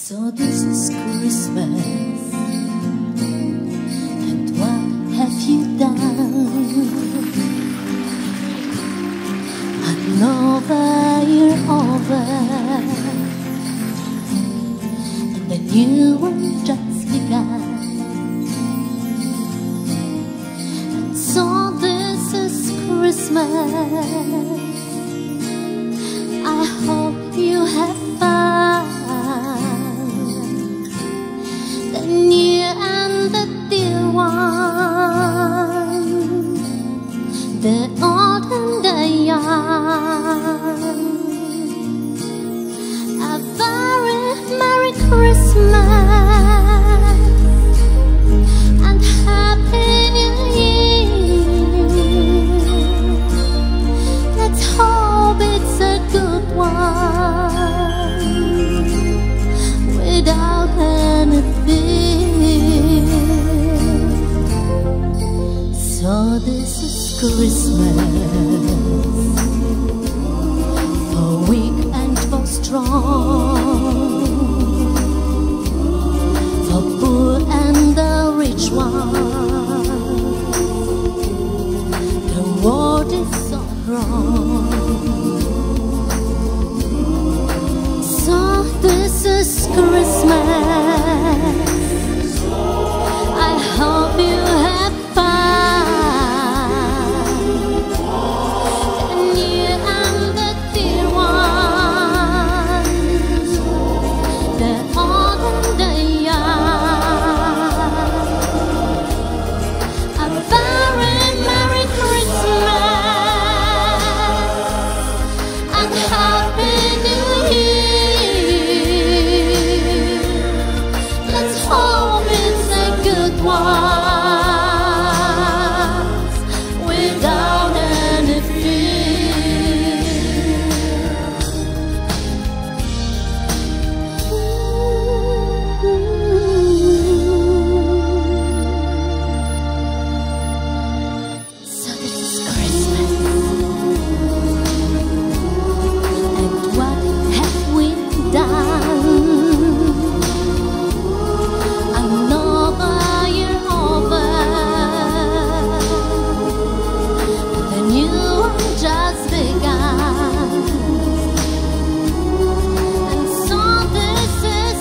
So this is Christmas, and what have you done? Another year over, and the new one just begun. And so this is Christmas. I hope you have fun, the near and the dear one, the old and the young. A very Merry Christmas and Happy New Year. Let's hope it's a good one without any fear. So this is Christmas, for weak and for strong, for poor and the rich one. The world is so wrong. So this is Christmas. I hope you have fun, the near and the dear one, the old and the young. A very Merry Christmas and Happy New Year. Let's hope it's a good one without any fear. So this is Christmas, and what have we done? Another year over, the new one just begun. And so this is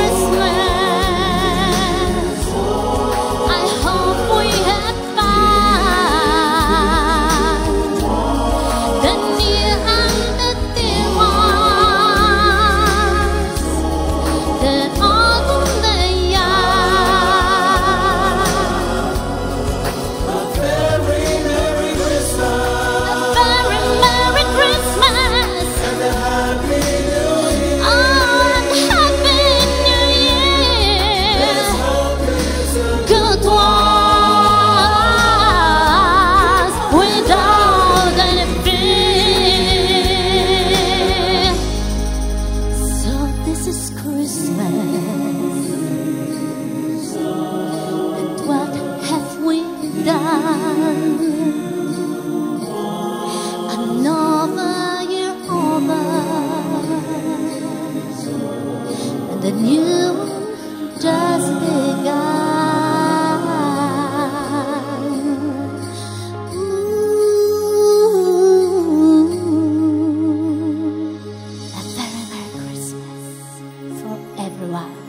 Christmas. I hope we have fun, the near and the dear ones, the old and the young. A very Merry Christmas A very Merry Christmas and a Happy New Year. and Happy New Year. Hope it's a Good ones without any fear. So this is Christmas, and what have we done? Another year over, and the new one just begun. Ooh, a very Merry Christmas for everyone.